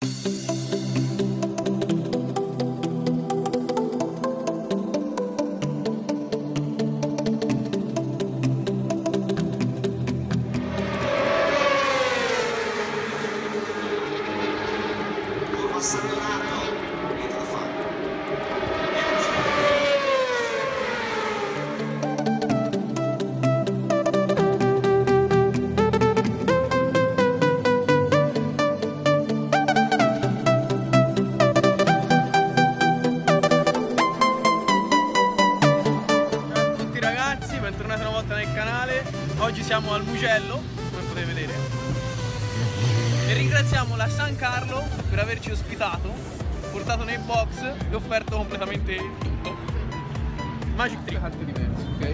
Bentornati una volta nel canale. Oggi siamo al Mugello, come potete vedere, e ringraziamo la San Carlo per averci ospitato, portato nei box e offerto completamente tutto. Magic Trick. Carte diverse, ok?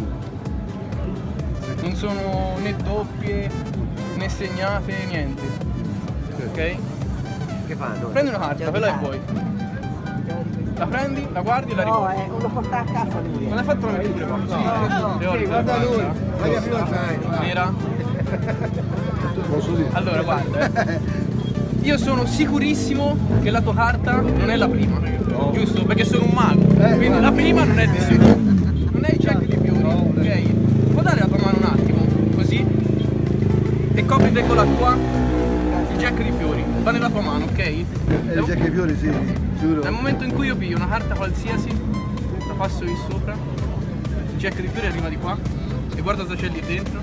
Non sono né doppie né segnate, niente. Ok? Che fanno? Prendi una carta, quella e poi. La prendi, la guardi e la riporti. No, lo porta a casa lui. Non hai fatto la metti pure qua? No, guarda lui. Guarda più lo sai. Nera? Posso dire? Allora guarda, io sono sicurissimo che la tua carta non è la prima, giusto? Perché sono un mago, quindi la prima non è di sicuro. Non è il jack di fiori, ok? Può dare la tua mano un attimo, così? E coprite con la tua il jack di fiori, va nella tua mano, ok? Il jack di fiori, sì, giuro. Nel momento in cui io piglio una carta qualsiasi, la passo qui sopra, il jack di fiori arriva di qua e guarda cosa c'è lì dentro.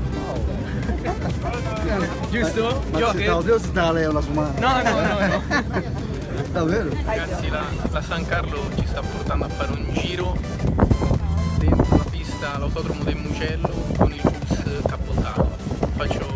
Giusto? Ma se sta lei una sua mano. No. Davvero? Ragazzi, la San Carlo ci sta portando a fare un giro dentro la pista, l'autodromo del Mugello con il bus capotato. Faccio